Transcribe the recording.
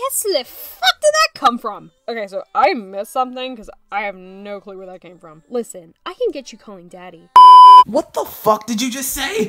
the fuck did that come from? Okay, so I missed something because I have no clue where that came from. Listen, I can get you calling daddy. What the fuck did you just say?